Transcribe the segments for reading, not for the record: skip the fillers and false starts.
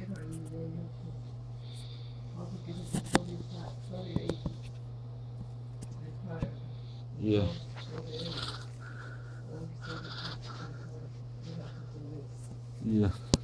better in the YouTube. Also because it's 38. Yeah. Yeah.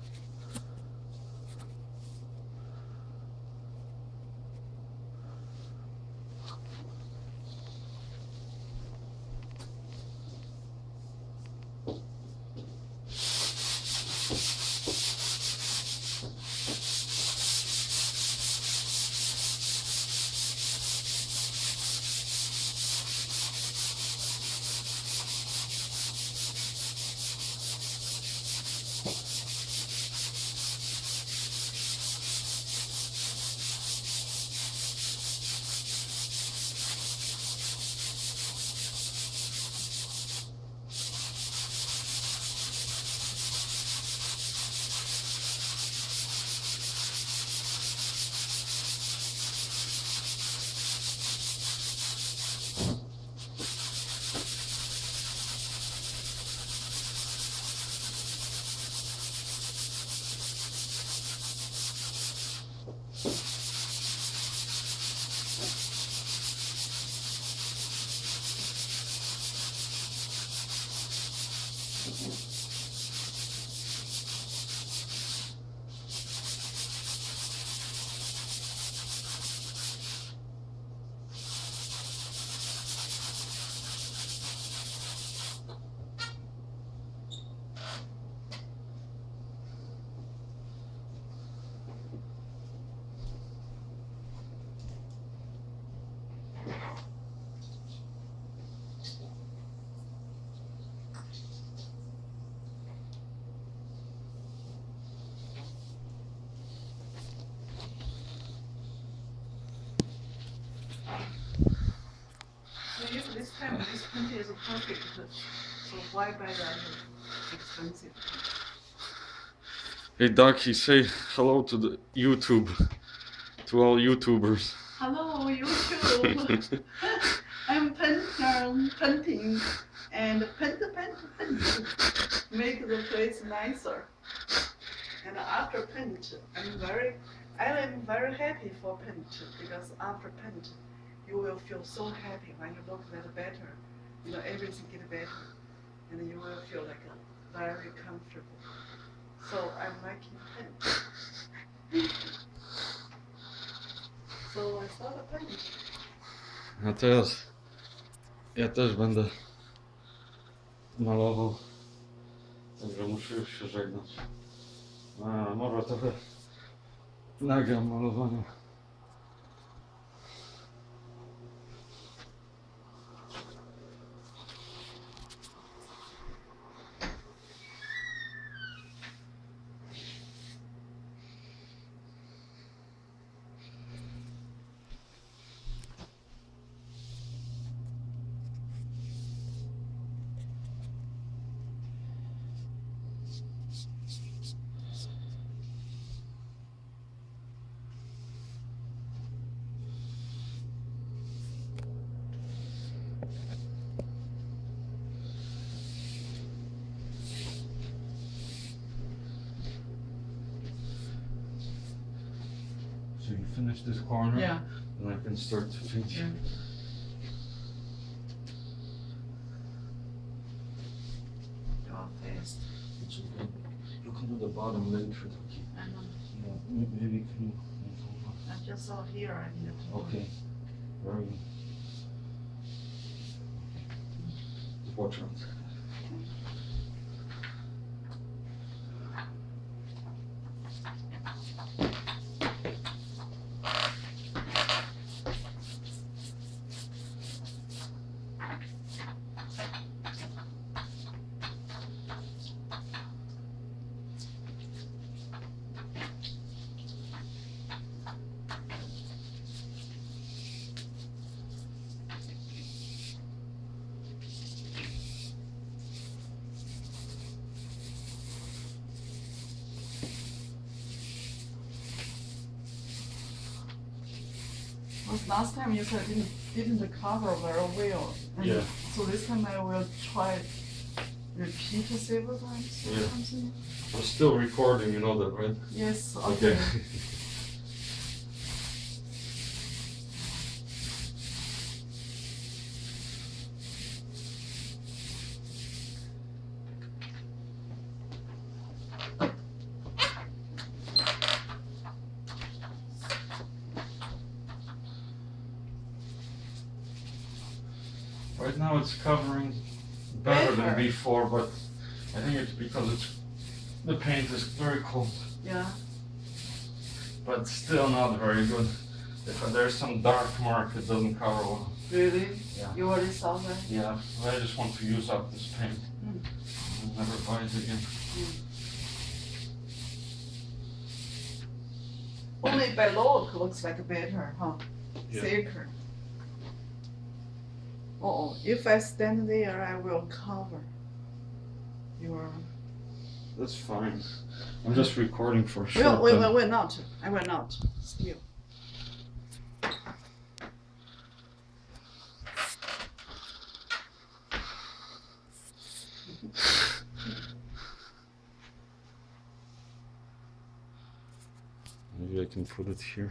This time, this painting is perfect. So why buy that expensive? Hey Ducky, say hello to the YouTube, to all YouTubers. Hello YouTube. I'm painting and paint. Make the place nicer. And after paint, I am very happy for paint because after paint, you will feel so happy when you look at better. You know, everything get better, and you will feel like very comfortable. So I'm liking paint. So I started paint. A teraz ja też będę malował, także muszę już się żegnać. Może trochę nagram malowania. So you finish this corner, Yeah. and I can start to finish. Yeah. Go fast. It's okay. You can do the bottom later, Ducky. I know. Yeah, maybe can you move over? I just saw here. I need to. Okay. Very good. Just watch out. Last time you said didn't cover very well. And Yeah. So this time I will try repeat several times or Yeah. something. We're still recording, you know that, right? Yes, okay. Right now it's covering better than Better. before, but I think it's because the paint is very cold. Yeah. But still not very good. If there's some dark mark, it doesn't cover well. Really? Yeah. You already saw that? Yeah, I just want to use up this paint. I'll never buy it again. Only by look looks like better, huh? Yeah. Thicker. Oh, if I stand there, I will cover your. That's fine. I'm just recording for a Well, short wait, time. wait, wait, not. I will not. Still. Maybe I can put it here.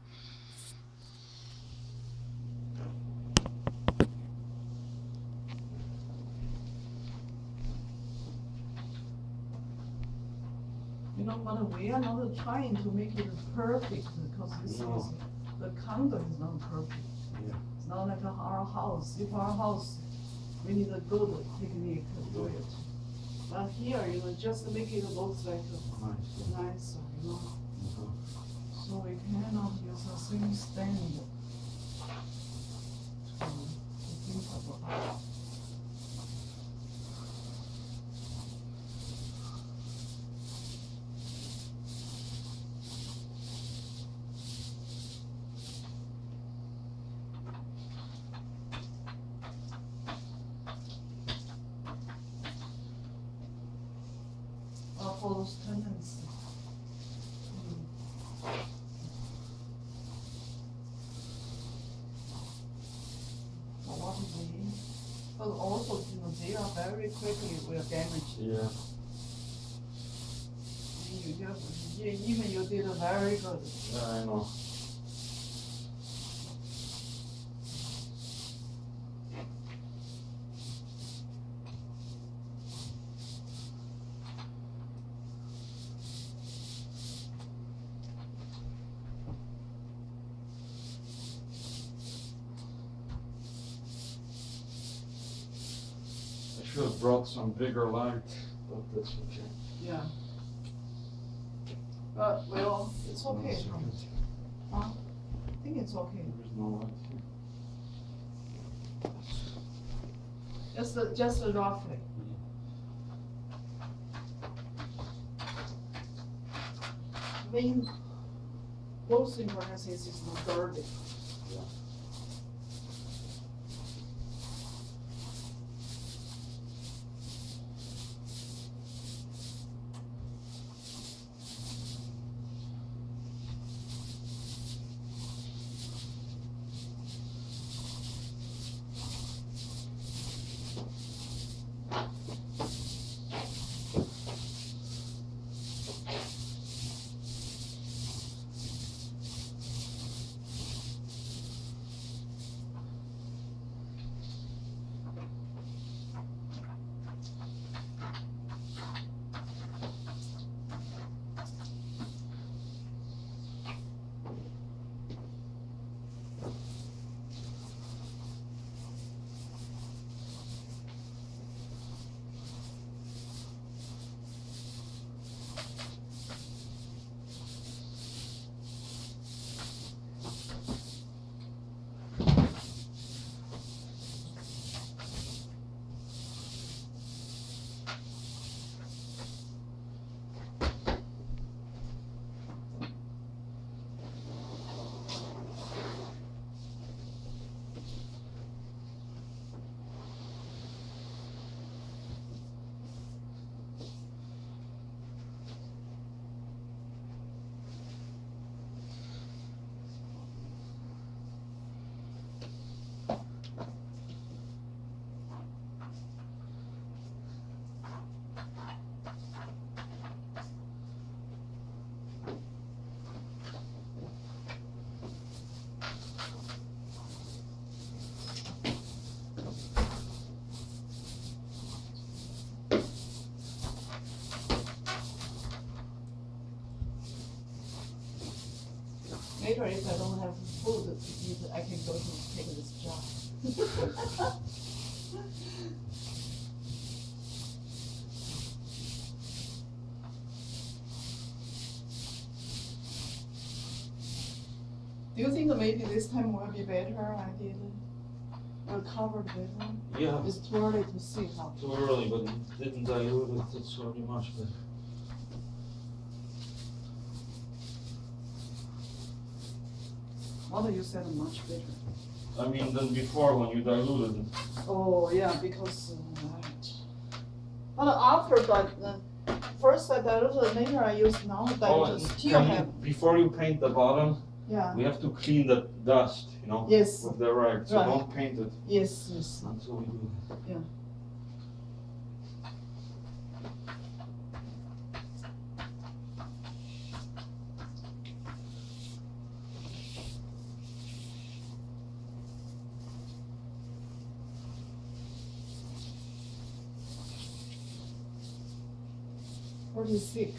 You know, but we are not trying to make it perfect because this No. is, the condo is not perfect. Yeah. It's not like our house. If our house, we need a good technique to do it. But here, you know, just make it look like Nice. nicer, you know. So we cannot use the same stand to think about. For those tenants. What is it? But also, you know, they are very quickly will damage. Yeah. Even you did very good. Yeah, I know. I should have brought some bigger light, but that's okay. Yeah. But well, it's okay. Huh? I think it's okay. There's no light here. Just roughly. Main most important thing is not dirty. Yeah. later if I don't have food to eat, I can go to take this job. Do you think maybe this time will be better? I did recover better. Yeah. It's too early to see how. Too early, but it didn't dilute it. It's already much better. What you said much better. I mean, than before when you diluted it. Oh yeah, because right. But after first I diluted, later I use now diluted. Still have. Before you paint the bottom, Yeah. we have to clean the dust, you know. Yes. With the rag, so Right. don't paint it Yes. Yes. until we do that. Yeah. Pretty thick.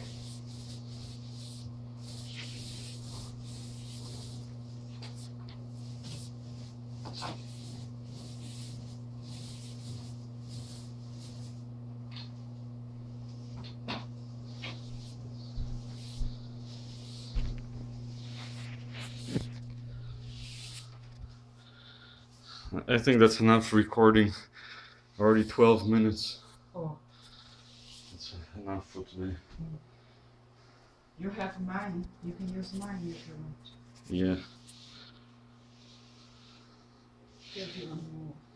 I think that's enough recording. Already 12 minutes. Oh, That's enough for today. you have mine. You can use mine if you want. Yeah. Give you more.